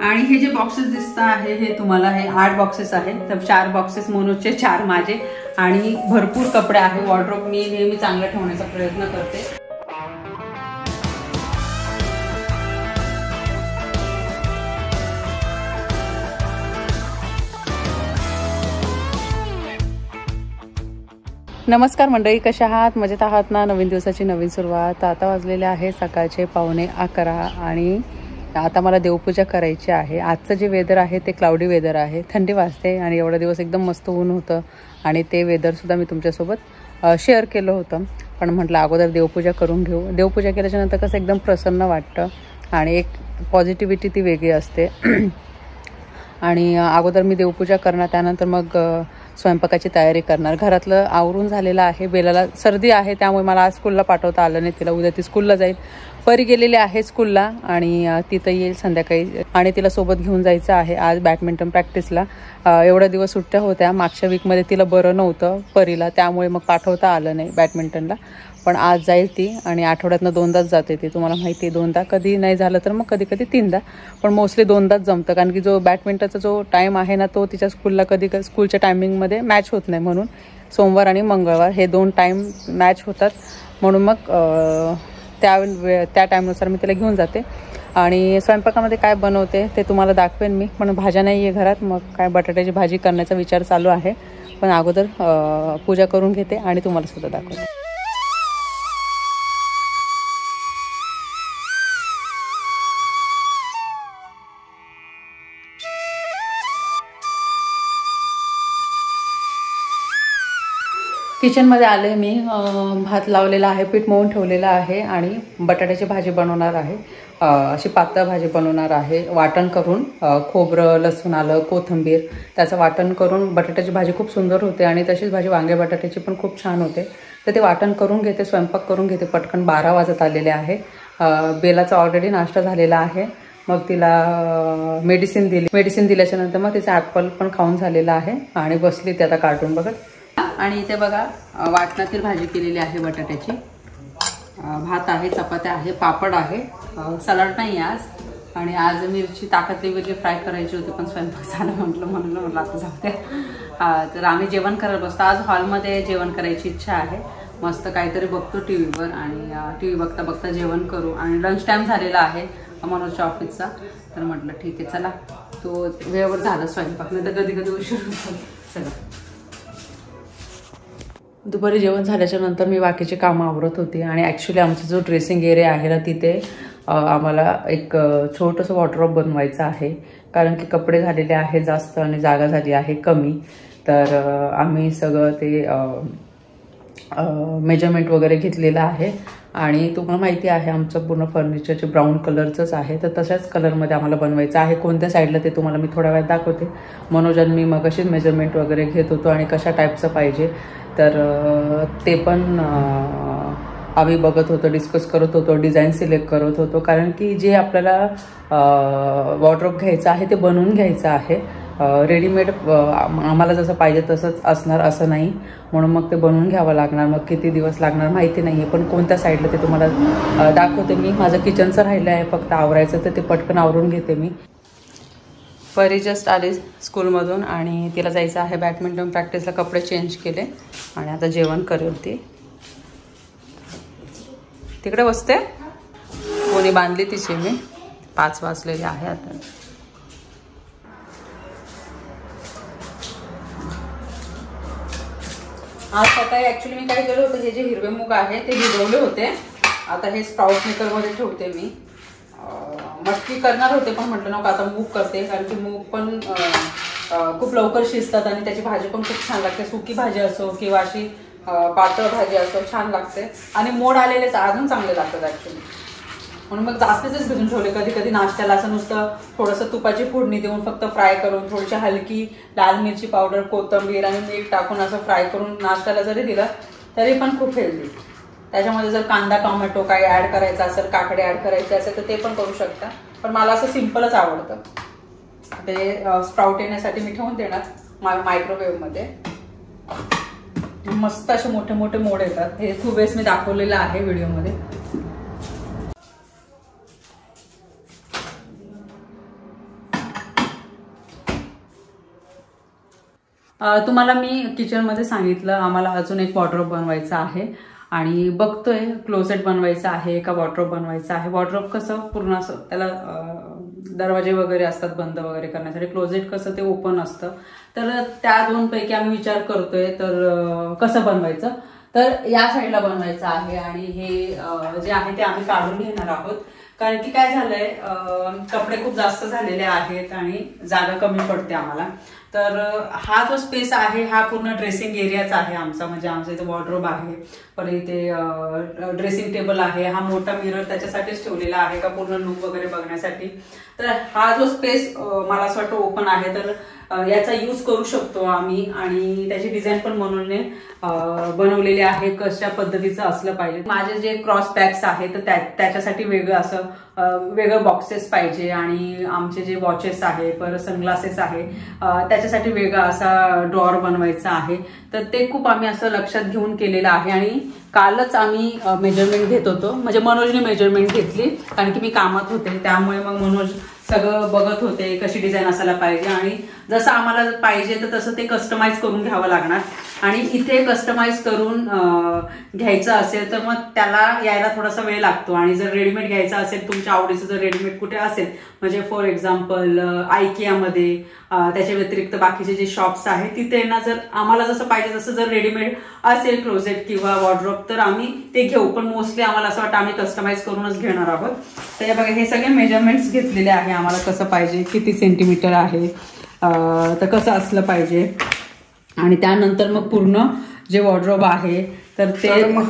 आणि हे जे बॉक्सेस दिसत आहे हे तुम्हाला हे 8 बॉक्सेस आहेत. तर 4 बॉक्सेस मनोजचे, 4 माझे आणि भरपूर कपडे आहे. वॉर्डरोब मी नेहमी चांगलं ठेवण्याचा प्रयत्न करते. नमस्कार मंडळी, कशा आहात? मजेत आहात ना? नवीन दिवसाची नवीन सुरुवात. आता वाजलेले आहे सकाळचे 11:15 आणि आता मला देवपूजा करायची आहे. आजचं जे वेदर आहे ते क्लाउडी वेदर आहे, थंडी वाजते आणि एवढा दिवस एकदम मस्त ऊन होतं आणि ते वेदरसुद्धा मी तुमच्यासोबत शेअर केलं होतं. पण म्हटलं अगोदर देवपूजा करून घेऊ. देवपूजा केल्याच्यानंतर कसं एकदम प्रसन्न वाटतं आणि एक पॉझिटिव्हिटी ती वेगळी असते. आणि अगोदर मी देवपूजा करणार, त्यानंतर मग स्वयंपाकाची तयारी करणार. घरातलं आवरून झालेलं आहे. बेलाला सर्दी आहे त्यामुळे मला आज स्कूलला पाठवता आलं नाही तिला. उद्या ती स्कूलला जाईल. परी गेलेली आहे स्कूलला आणि तिथं येईल संध्याकाळी आणि तिला सोबत घेऊन जायचं आहे आज बॅडमिंटन प्रॅक्टिसला. एवढ्या दिवस सुट्ट्या होत्या. मागच्या वीकमध्ये तिला बरं नव्हतं परीला, त्यामुळे मग पाठवता आलं नाही बॅडमिंटनला. पण आज जाईल ती आणि आठवड्यातनं 2दाच जाते ती. तुम्हाला माहिती आहे 2दा, कधी नाही झालं तर मग कधी कधी 3दा, पण मोस्टली 2दाच जमतं. कारण की जो बॅडमिंटनचा जो टाईम आहे ना तो तिच्या स्कूलला कधी स्कूलच्या टायमिंगमध्ये मॅच होत नाही. म्हणून सोमवार आणि मंगळवार हे 2 टाईम मॅच होतात. म्हणून मग त्या टाईमनुसार मी तिला घेऊन जाते. आणि स्वयंपाकामध्ये काय बनवते ते तुम्हाला दाखवेन मी. पण भाज्या नाही आहे घरात, मग काय बटाट्याची भाजी करण्याचा विचार चालू आहे. पण अगोदर पूजा करून घेते आणि तुम्हाला सुद्धा दाखवते. किचनमध्ये आले मी. भात लावलेला आहे, पीठ मळून ठेवलेलं आहे आणि बटाट्याची भाजी बनवणार आहे. अशी पातळ भाजी बनवणार आहे. वाटण करून खोबरं, लसूण, आलं, कोथिंबीर त्याचं वाटण करून बटाट्याची भाजी खूप सुंदर होते आणि तशीच भाजी वांगे बटाट्याची पण खूप छान होते. तर ते वाटण करून घेते, स्वयंपाक करून घेते पटकन. 12 वाजत आलेले आहे. बेलाचा ऑलरेडी नाश्ता झालेला आहे. मग तिला मेडिसिन दिली. मेडिसिन दिल्याच्यानंतर मग तिचा ॲपल पण खाऊन झालेला आहे आणि बसली ते आता कार्टून बघत. आणि इथे बघा वाटणातील भाजी केलेली आहे बटाट्याची. भात आहे, चपात्या आहे, पापड आहे, सलाड नाही आज. आणि आज मिरची, ताकातली मिरची फ्राय करायची होती पण स्वयंपाक झाला म्हणून आता जाऊ द्या. तर आम्ही जेवण करत बसतो. आज हॉलमध्ये जेवण करायची इच्छा आहे. मस्त काहीतरी बघतो टीव्हीवर आणि टीव्ही बघता बघता जेवण करू. आणि लंच टाईम झालेला आहे मनोजच्या ऑफिसचा. तर म्हटलं ठीक आहे चला, तो वेळेवर झाला स्वयंपाक, नाही तर कधी कधी उशीर होतो. चला. दुपारी जेवण झाल्याच्या नंतर मी बाकीची कामं आवरत होती आणि ॲक्च्युली आमचा जो ड्रेसिंग एरिया आहे ना तिथे आम्हाला एक छोटंसं वॉर्डरोब बनवायचं आहे. कारण की कपडे झालेले आहे जास्त आणि जागा झाली आहे कमी. तर आम्ही सगळं ते मेजरमेंट वगैरे घेतलेलं आहे आणि तुम्हाला माहिती आहे आमचं पूर्ण फर्निचरचे ब्राऊन कलरचंच आहे. तर तशाच कलरमध्ये आम्हाला बनवायचं आहे. कोणत्या साईडला ते तुम्हाला मी थोड्या वेळात दाखवते. मनोज आणि मी मग अशीच मेजरमेंट वगैरे घेत होतो आणि कशा टाईपचं पाहिजे तर ते पण आम्ही बघत होतो, डिस्कस करत होतो, डिझाईन सिलेक्ट करत होतो. कारण की जे आपल्याला वॉर्डरोब घ्यायचं आहे ते बनवून घ्यायचं आहे. रेडीमेड आम्हाला जसं पाहिजे तसंच असणार असं नाही. म्हणून मग ते बनवून घ्यावं लागणार. मग किती दिवस लागणार माहिती नाही आहे, पण कोणत्या साईडला ते तुम्हाला दाखवते मी. माझं किचनचं राहिलं आहे फक्त आवरायचं, तर ते पटकन आवरून घेते मी. परी जस्ट आली स्कूलमधून आणि तिला जायचं आहे बॅडमिंटन प्रॅक्टिसला. कपडे चेंज केले आणि आता जेवण करेल ती. तिकडे बसते. कोणी बांधली तिची मी. 5 वाजलेले आहे आता. आज सकाळी ॲक्च्युली मी काय केलं होतं, हे जे हिरवे मूग आहे ते भिजवले होते. आता हे स्प्राउट मेकरमध्ये ठेवते मी. मटकी करणार होते पण म्हटलं नको आता मूग करते. कारण की मूग पण खूप लवकर शिजतात आणि त्याची भाजी पण खूप छान लागते. सुकी भाजी असो किंवा अशी पातळ भाजी असो छान लागते. आणि मोड आलेलेच अजून चांगले लागतात ॲक्च्युली. म्हणून मग जास्तीच भिजून ठेवले. कधी कधी नाश्त्याला असं नुसतं थोडंसं तुपाची फोडणी देऊन फक्त फ्राय करून थोडीशी हलकी लाल मिरची पावडर, कोथिंबीर आणि मीठ टाकून असं फ्राय करून नाश्त्याला जरी दिलं तरी पण खूप हेल्दी. त्याच्यामध्ये जर कांदा, टोमॅटो काही ॲड करायचा असेल, काकडे ॲड करायचे असेल तर ते पण करू शकता. पण मला असं सिम्पलच आवडतं. ते स्प्राउट येण्यासाठी मी ठेवून देणार मायक्रोवेव्हमध्ये. मस्त असे मोठे मोठे मोड येतात. हे खूप वेळेस मी दाखवलेलं आहे व्हिडिओमध्ये. तुम्हाला मी किचनमध्ये सांगितलं आम्हाला अजून एक वॉर्डरोब बनवायचा आहे आणि बघतोय क्लोजेट बनवायचं आहे का वॉर्डरोब बनवायचं आहे. वॉर्डरोब कसं पूर्ण असं त्याला दरवाजे वगैरे असतात बंद वगैरे करण्यासाठी, क्लोजेट कसं ते ओपन असतं. तर त्या दोनपैकी आम्ही विचार करतोय तर कसं बनवायचं. तर या साईडला बनवायचं आहे आणि हे जे आहे ते आम्ही काढून घेणार आहोत कारण की काय झालंय कपडे खूप जास्त झालेले आहेत आणि जागा कमी पडते आम्हाला. तर हा जो स्पेस आहे हा पूर्ण ड्रेसिंग एरियाच आहे आमचा, म्हणजे आमचा इथे वॉर्डरोब आहे, पण इथे ड्रेसिंग टेबल आहे, हा मोठा मिरर त्याच्यासाठीच ठेवलेला आहे का पूर्ण लुक वगैरे बघण्यासाठी. तर हा जो स्पेस मला असं वाटतं ओपन आहे तर याचा यूज करू शकतो आम्ही आणि त्याची डिझाईन पण म्हणून बनवलेली आहे कशा पद्धतीचं असलं पाहिजे. माझे जे क्रॉस बॅग्स आहेत तर त्याच्यासाठी वेगळं असं वेगळं बॉक्सेस पाहिजे आणि आमचे जे वॉचेस आहे परत सनग्लासेस आहे त्याच्यासाठी वेगळा असा ड्रॉअर बनवायचा आहे. तर ते खूप आम्ही असं लक्षात घेऊन केलेलं आहे आणि कालच आम्ही मेजरमेंट घेत होतो, म्हणजे मनोजने मेजरमेंट घेतली कारण की मी कामात होते त्यामुळे मग मनोज सगळं बघत होते कशी डिझाईन असायला पाहिजे आणि जसं आम्हाला पाहिजे तर तसं ते कस्टमाइज करून घ्यावं लागणार. आणि इथे कस्टमाइज करून घ्यायचं असेल तर मग त्याला यायला थोडासा वेळ लागतो आणि जर रेडीमेड घ्यायचं असेल तुमच्या आवडीचं जर रेडीमेड कुठे असेल म्हणजे फॉर एक्झाम्पल आयकियामध्ये त्याच्या व्यतिरिक्त बाकीचे जे शॉप्स आहेत तिथे ना जर आम्हाला जसं पाहिजे तसं जर रेडीमेड असेल क्लोजेट किंवा वॉर्डरोब तर आम्ही ते घेऊ, पण मोस्टली आम्हाला असं वाटतं आम्ही कस्टमाइज करूनच घेणार आहोत. तर बघा हे सगळे मेजरमेंट्स घेतलेले आहे आम्हाला कसं पाहिजे, किती सेंटीमीटर आहे तर कसं असलं पाहिजे आणि त्यानंतर मग पूर्ण जे वॉर्डरोब आहे तर ते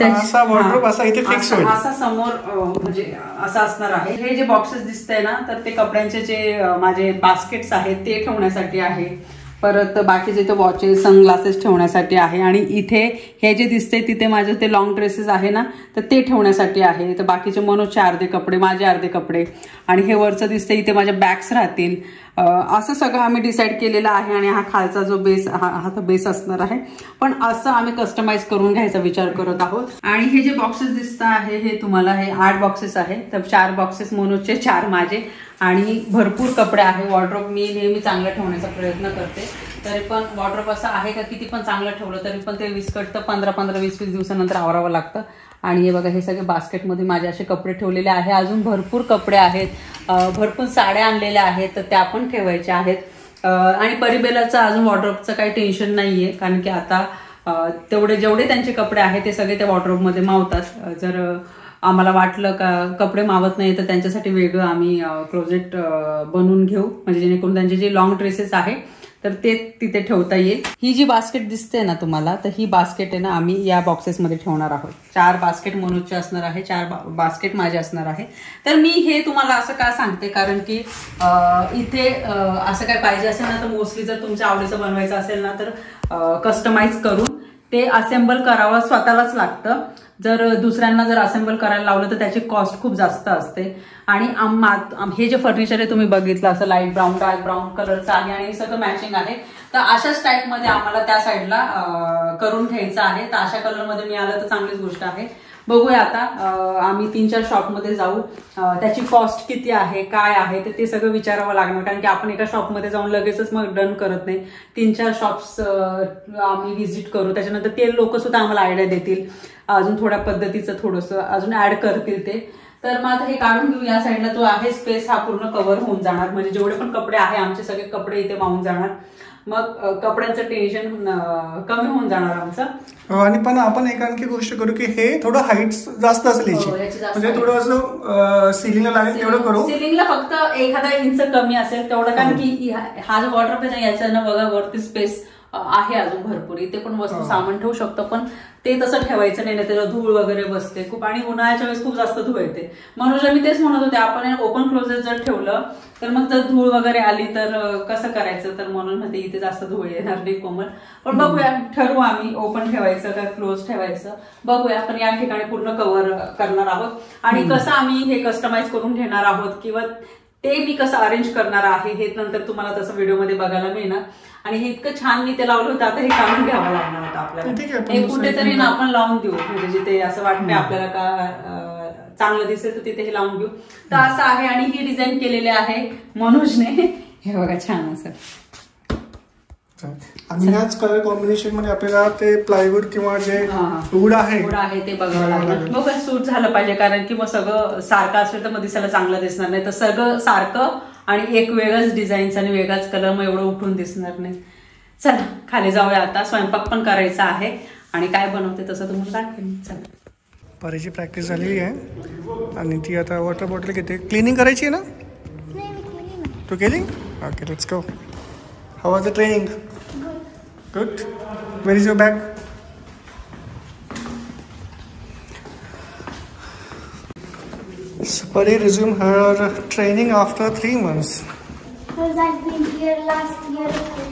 असा समोर म्हणजे असं असणार आहे. हे जे बॉक्सेस दिसतंय ना तर ते कपड्यांचे जे माझे बास्केट्स आहेत ते ठेवण्यासाठी आहे, परत बाकीचे ते वॉचेस सनग्लासेस ठेवण्यासाठी आहे आणि इथे हे जे दिसते तिथे माझे ते लॉंग ड्रेसेस आहे ना तर ते ठेवण्यासाठी आहे. तर बाकीचे मनोजचे अर्धे कपडे माझे अर्धे कपडे आणि हे वरचं दिसते इथे माझ्या बॅग्स राहतील. असं सगळं आम्ही डिसाईड केलेलं आहे आणि हा खालचा जो बेस हा तर बेस असणार आहे, पण असं आम्ही कस्टमाइज करून घ्यायचा विचार करत आहोत. आणि हे जे बॉक्सेस दिसत आहे हे तुम्हाला हे 8 बॉक्सेस आहे, तर 4 बॉक्सेस मनोजचे 4 माझे आणि भरपूर कपडे आहे. वॉर्डरोब मी नेहमी चांगलं ठेवण्याचा प्रयत्न करते, तरी पण वॉर्डरोब असं आहे का किती पण चांगलं ठेवलं तरी पण ते विस्कटतं, 15-20 दिवसानंतर आवरावं लागतं. आणि हे बघा हे सगळे बास्केटमध्ये माझे असे कपडे ठेवलेले आहे. अजून भरपूर कपडे आहेत, भरपूर साड्या आणलेल्या आहेत तर त्या पण ठेवायच्या आहेत. आणि परिबेलाचं अजून वॉर्डरोबचं काही टेन्शन नाहीये कारण की आता तेवढे जेवढे त्यांचे कपडे आहेत ते सगळे त्या वॉर्डरोबमध्ये मावतात. जर आम्हाला वाटलं का कपडे मावत नाही तर त्यांच्यासाठी वेगळं आम्ही क्लोजेट बनवून घेऊ, म्हणजे जेणेकरून त्यांचे जे लॉंग ड्रेसेस आहे तर ते तिथे ठेवता येईल. ही जी बास्केट दिसते ना तुम्हाला तर ही बास्केट आहे ना आम्ही या बॉक्सेसमध्ये ठेवणार आहोत. 4 बास्केट मनोजचे असणार आहे, 4 बास्केट माझे असणार आहे. तर मी हे तुम्हाला असं का सांगते कारण की इथे असं काय पाहिजे असेल ना तर मोस्टली जर तुमच्या आवडीचं बनवायचं असेल ना तर कस्टमाइज करून ते असेंबल करावं स्वतःलाच लागतं. जर दुसऱ्यांना जर असेंबल करायला लावलं तर त्याची कॉस्ट खूप जास्त असते. आणि हे जे फर्निचर आहे तुम्ही बघितलं असं लाईट ब्राऊन डार्क ब्राऊन कलरचं आहे आणि सगळं मॅचिंग आहे, तर अशाच टाईपमध्ये आम्हाला त्या साईडला करून घ्यायचं आहे. तर अशा कलरमध्ये मिळालं तर चांगलीच गोष्ट आहे. बघूया आता आम्ही 3-4 शॉपमध्ये जाऊ, त्याची कॉस्ट किती आहे काय आहे तर ते सगळं विचारावं लागणार कारण की आपण एका शॉपमध्ये जाऊन लगेचच मग डन करत नाही. 3-4 शॉप्स आम्ही व्हिजिट करू, त्याच्यानंतर ते लोक सुद्धा आम्हाला आयडिया देतील, अजून थोड्या पद्धतीचं थोडंसं अजून ऍड करतील ते. तर मग आता हे काढून घेऊ. या साईडला जो आहे स्पेस हा पूर्ण कव्हर होऊन जाणार, म्हणजे जेवढे पण कपडे आहे आमचे सगळे कपडे इथे मावून जाणार, मग कपड्यांचं टेन्शन कमी होऊन जाणार आमचं. आणि पण आपण एक आणखी गोष्ट करू की हे थोडं हाईट जास्त असली म्हणजे थोडं असं सिलिंगला लागेल तेवढं करू. सिलिंगला फक्त 1 इंच कमी असेल तेवढं, कारण की हा जो वॉर्डरोब आहे याच्यानं बघा वरती स्पेस आहे अजून भरपूर, इथे पण वस्तू सामान ठेवू शकतो, पण ते तसं ठेवायचं नाही, त्याला धूळ वगैरे बसते खूप आणि उन्हाळ्याच्या वेळेस खूप जास्त धूळ येते. म्हणून मी तेच म्हणत होते आपण ओपन क्लोजेट जर ठेवलं तर मग जर धूळ वगैरे आली तर कसं करायचं, तर म्हणून म्हणते इथे जास्त धूळ येणार नाही कोमल. पण बघूया, ठरवू आम्ही ओपन ठेवायचं का क्लोज ठेवायचं बघूया. पण या ठिकाणी पूर्ण कव्हर करणार आहोत आणि कसं आम्ही हे कस्टमाइज करून घेणार आहोत किंवा ते मी कसं अरेंज करणार आहे हे नंतर तुम्हाला तसं व्हिडिओमध्ये बघायला मिळणार. आणि हे इतकं छान मी ते लावलं होतं, आता हे काढून घ्यावं लागणार होतं आपल्याला. हे कुठेतरी ना आपण लावून देऊ, म्हणजे जिथे असं वाटतंय आपल्याला का चांगलं दिसेल तर तिथे हे लावून घेऊ. तर असं आहे आणि ही डिझाईन केलेली आहे मनोजने. हे बघा छान असं आणि ह्याच कलर कॉम्बिनेशन मध्ये आपल्याला ते प्लायवूड किंवा जे वूड आहे ते बघावं लागेल. मग सूट झालं पाहिजे, कारण की मग सगळं सारखं असेल तर मग दिसायला चांगलं दिसणार नाही. तर सगळं सारखं आणि एक वेगळाच डिझाईनचा आणि वेगळाच कलर, मग एवढं उठून दिसणार नाही. चला खाली जाऊया आता. स्वयंपाक पण करायचा आहे आणि काय बनवते तसं तुम्हाला दाखवेन. चला. परीची प्रॅक्टिस झालेली आहे आणि ती आता वॉटर बॉटल घेते. क्लिनिंग करायची आहे ना? तू केली? Okay, let's go. How was the training? Good. Where is your bag? Pari resumed her training after 3 months. Because I've been here last year.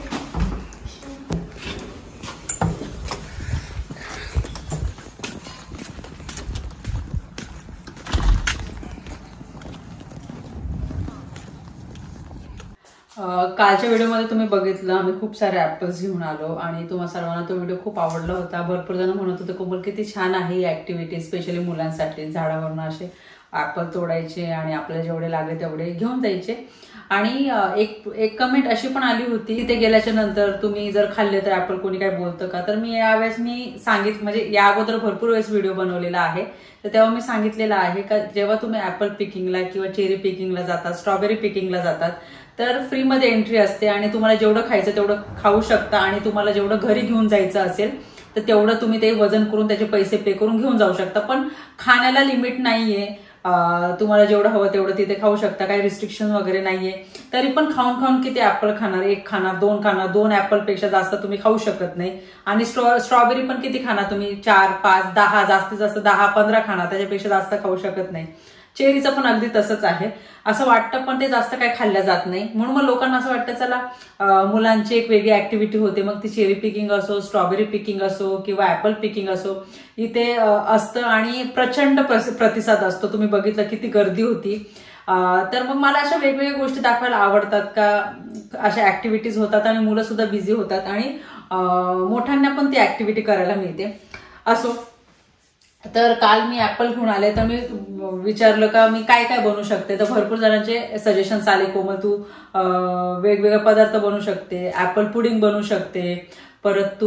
कालच्या व्हिडिओमध्ये तुम्ही बघितलं आम्ही खूप सारे ऍपल्स घेऊन आलो आणि तुम्हाला सर्वांना तो व्हिडिओ खूप आवडला होता. भरपूर जण म्हणत होते कोमल किती छान आहे ही ऍक्टिव्हिटी, स्पेशली मुलांसाठी. झाडावरून असे ऍपल तोडायचे आणि आपल्याला जेवढे लागले तेवढे घेऊन जायचे. आणि एक कमेंट अशी पण आली होती, तिथे गेल्याच्या नंतर तुम्ही जर खाल्ले तर ऍपल कोणी काय बोलतं का? तर मी यावेळेस सांगितलं, म्हणजे या अगोदर भरपूर वेळेस व्हिडिओ बनवलेला आहे, तर तेव्हा मी सांगितलेलं आहे का जेव्हा तुम्ही ऍपल पिकिंगला किंवा चेरी पिकिंगला जातात, स्ट्रॉबेरी पिकिंगला जातात, तर फ्रीमध्ये एंट्री असते आणि तुम्हाला जेवढं खायचं तेवढं खाऊ शकता आणि तुम्हाला जेवढं घरी घेऊन जायचं असेल तर तेवढं तुम्ही ते वजन करून त्याचे पैसे पे करून घेऊन जाऊ शकता. पण खाण्याला लिमिट नाहीये, तुम्हाला जेवढं हवं तेवढं तिथे खाऊ शकता, काही रिस्ट्रिक्शन वगैरे नाहीये. तरी पण खाऊन किती ऍपल खाणार? 1 खाणार, 2 खाणार, 2 ऍपल पेक्षा जास्त तुम्ही खाऊ शकत नाही. आणि स्ट्रॉबेरी पण किती खाणार तुम्ही? 4, 5, 10, जास्तीत जास्त 10, 15 खाणार, त्याच्यापेक्षा जास्त खाऊ शकत नाही. चेरीचं पण अगदी तसंच आहे. असं वाटतं पण ते जास्त काय खाल्ल्या जात नाही, म्हणून मग लोकांना असं वाटतं चला मुलांची एक वेगळी ऍक्टिव्हिटी होते. मग ती चेरी पिकिंग असो, स्ट्रॉबेरी पिकिंग असो किंवा ऍपल पिकिंग असो, इथे असतं आणि प्रचंड प्रतिसाद असतो. तुम्ही बघितलं किती गर्दी होती. तर मग मला अशा वेगवेगळ्या गोष्टी दाखवायला आवडतात का अशा ऍक्टिव्हिटीज होतात आणि मुलं सुद्धा बिझी होतात आणि मोठ्यांना पण ती ऍक्टिव्हिटी करायला मिळते. असो, तर काल मी ऍपल घेऊन आले तर मी विचारलं का मी काय काय बनवू शकते. तर भरपूर जणांचे सजेशन्स आले, कोमल तू वेगवेगळे पदार्थ बनवू शकते, ऍपल पुडिंग बनवू शकते. परत तू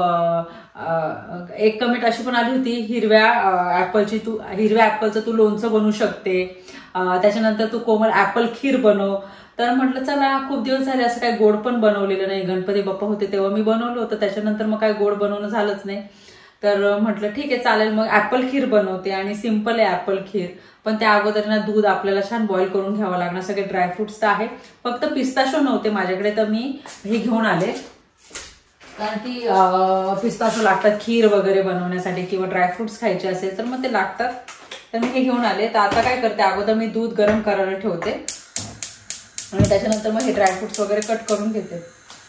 एक कमेंट अशी पण आली होती, हिरव्या ऍपलचं तू लोणचं बनवू शकते. त्याच्यानंतर तू कोमल ऍपल खीर बनव. तर म्हटलं चला खूप दिवस झाले असं काही गोड पण बनवलेलं नाही. गणपती बाप्पा होते तेव्हा मी बनवलं होतं, त्याच्यानंतर मग काही गोड बनवणं झालंच नाही. तर म्हटलं ठीक आहे चालेल, मग ऍपल खीर बनवते. आणि सिंपल आहे ऍपल खीर, पण त्या अगोदर ना दूध आपल्याला छान बॉईल करून घ्यावं लागणार. सगळे ड्रायफ्रुट्स तर आहे, फक्त पिस्ताशो नव्हते माझ्याकडे, तर मी हे घेऊन आले. कारण की पिस्ताशो लागतात खीर वगैरे बनवण्यासाठी किंवा ड्रायफ्रुट्स खायचे असेल तर मग ते लागतात. तर मी हे घेऊन आले. तर आता काय करते, अगोदर मी दूध गरम करायला ठेवते आणि त्याच्यानंतर मग हे ड्रायफ्रुट्स वगैरे कट करून घेते.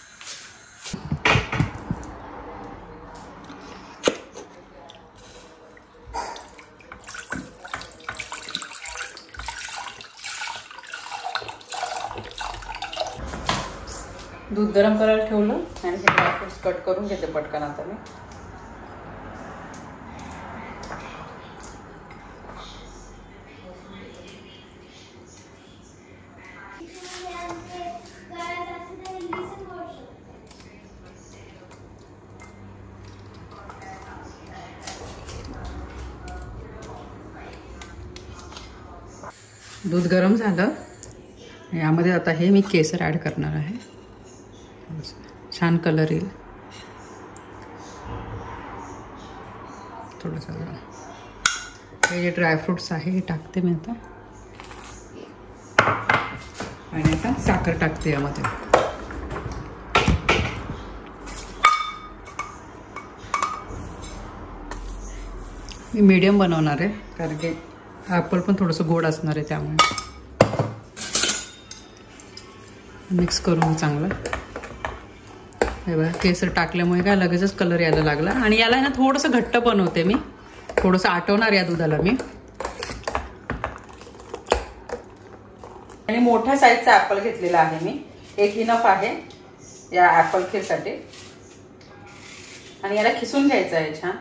दूध गरम करायला ठेवलं आणि हे ड्रायफ्रुट्स कट करून घेते पटकन आता मी. दूध गरम झालं, यामध्ये आता हे मी केसर ॲड करणार आहे. छान कलर येईल. थोडंसं हे जे ड्रायफ्रुट्स आहे हे टाकते मी आता आणि आता साखर टाकते यामध्ये. मी मीडियम बनवणार आहे कारण की ॲपल पण थोडंसं गोड असणार आहे, त्यामुळे मिक्स करून चांगलं. हे बघा केसर टाकल्यामुळे काय लगेचच कलर यायला लागला. आणि याला ना थोडंसं घट्ट बनवते मी, थोडंसं आटवणार या दुधाला मी. आणि मोठ्या साईजचा ऍपल घेतलेला आहे मी, एक इनफ आहे या ऍपल खीरसाठी. आणि याला खिसून घ्यायचं आहे छान.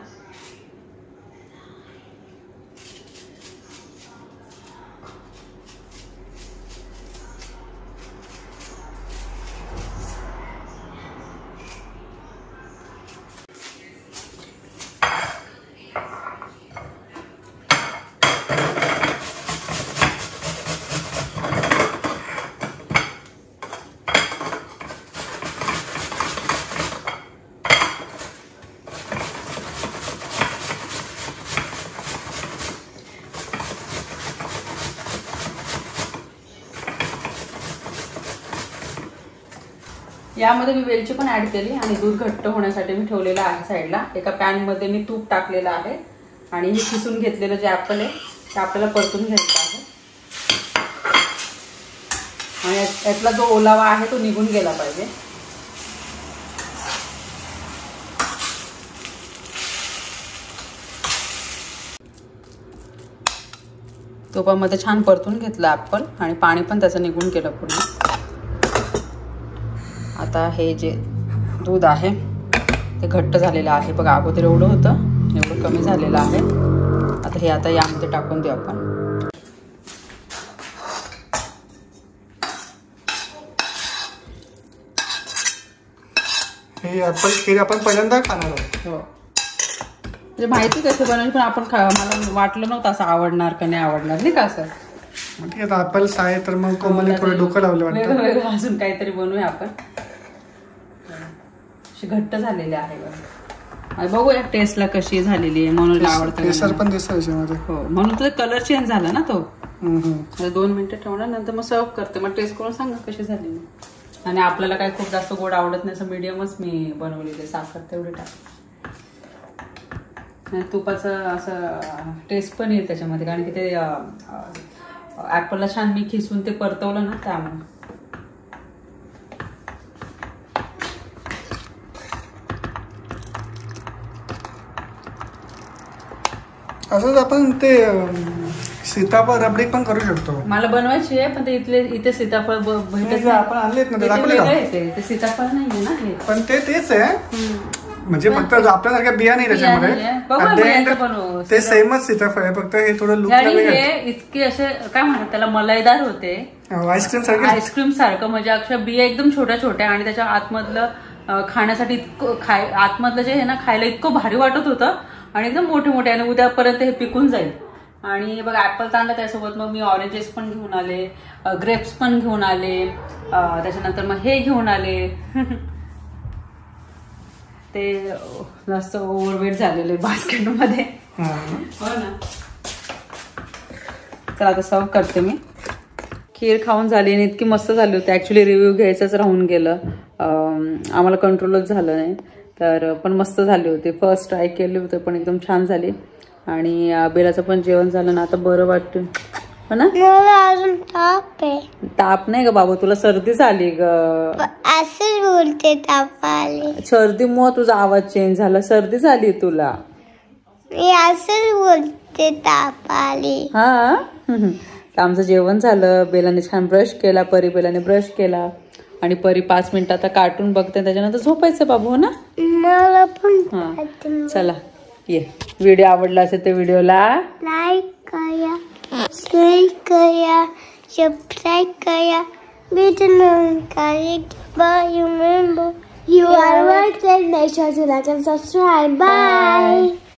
यामध्ये मी वेलची पण ऍड केली आणि दूध घट्ट होण्यासाठी मी ठेवलेलं आहे साईडला. एका पॅन मध्ये मी तूप टाकलेलं आहे आणि हे किसून घेतलेलं जे ऍपल आहे ते आपल्याला परतून घ्यायचं आहे आणि यातला जो ओलावा आहे तो निघून गेला पाहिजे. तुपामध्ये छान परतून घेतलं ऍपल आणि पाणी पण त्याचं निघून गेलं पूर्ण. आता हे जे दूध आहे ते घट्ट झालेलं आहे बघा. अगोदर एवढं होतं, एवढं कमी झालेलं आहे. आता हे यामध्ये टाकून देऊ आपण. हे ऍपल खीर आपण पहिल्यांदा खाणार आहोत. हो, म्हणजे माहिती कसं बनवली पण आपण मला वाटलं नव्हतं असं आवडणार का नाही आवडणार, नाही का असं. ठीक आहे, ऍपल्स आहे तर मग कोमलने थोडं डोकं लावलं वाटतं. वेगळं अजून काहीतरी बनवूया आपण. घट्ट झालेले आहे बघूया टेस्टला कशी झालेली आहे. म्हणून आवडतं केसर पण दिसतं याच्यामध्ये. हो, म्हणून तर कलर चेंज झाला ना तो. 2 मिनिटं ठेवणार, नंतर मग सर्व करते. मग टेस्ट करून सांगा कशी झाली. आणि आपल्याला काय खूप जास्त गोड आवडत नाही, असं मीडियमच मी बनवलेले. साखर तेवढी टाक. तुपाचं असं टेस्ट पण येईल त्याच्यामध्ये, कारण की ते ऍपलला छान मी खिसून ते परतवलं ना त्यामुळे. असंच आपण ते सीताफळ रबडी पण करू शकतो. मला बनवायची आहे पण ते इथे सीताफळ भेटत. आपण आणलेत ना ते दाखवले का? ते सीताफळ नाहीये ना हे. पण तेच आहे, म्हणजे फक्त आपल्यासारख्या बिया नाही त्याच्यामध्ये. ते सेमच सीताफळ आहे, फक्त हे थोडं लुक इतके असे काय म्हणतात त्याला, मलाईदार होते. आईस्क्रीम सारखं. आईस्क्रीम सारखं, म्हणजे अक्षर बिया एकदम छोट्या छोट्या आणि त्याच्या आतमधलं खाण्यासाठी इतकं आतमधलं जे आहे ना खायला इतकं भारी वाटत होतं आणि एकदम मोठे मोठे. आणि उद्यापर्यंत हे पिकून जाईल. आणि बघा ऍपल तर आणलं त्यासोबत मग मी ऑरेंजेस पण घेऊन आले, ग्रेप्स पण घेऊन आले, त्याच्यानंतर मग हे घेऊन आले. ते जास्त ओव्हरवेट झालेले बास्केटमध्ये. हो ना. तर आता सर्व करते मी. खीर खाऊन झाली आणि इतकी मस्त झाली होती. ऍक्च्युली रिव्ह्यू घ्यायचंच राहून गेलं, आम्हाला कंट्रोलच झालं नाही. तर पण मस्त झाली होती. फर्स्ट ट्राय केली होती पण एकदम छान झाली. आणि बेलाचं पण जेवण झालं ना, आता बरं वाटतं हो ना. मला अजून ताप आहे. ताप नाही ग बाबा, तुला सर्दी झाली ग. असंच बोलते, ताप आले. सर्दीमुळे तुझा आवाज चेंज झाला. सर्दी झाली तुला. मी असंच बोलते, ताप आले. हा. आमचं जेवण झालं. बेलाने छान ब्रश केला, बेलाने ब्रश केला आणि परी 5 मिनिटं आता कार्टून बघते, त्याच्यानंतर झोपायचं बाबू हो ना. मला पण. हा चला ये. व्हिडिओ आवडला असेल तर व्हिडिओला लाईक करा, शेअर करा, सबस्क्राईब करा. Bye. Remember, you are worth it. Make sure to like and subscribe. Bye.